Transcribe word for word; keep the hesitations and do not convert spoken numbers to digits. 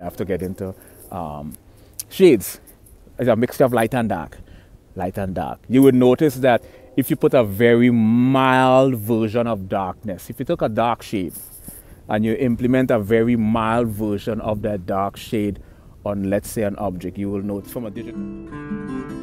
have to get into um, shades. It's a mixture of light and dark. Light and dark. You would notice that if you put a very mild version of darkness, if you took a dark shade and you implement a very mild version of that dark shade on, let's say, an object, you will notice from a digital...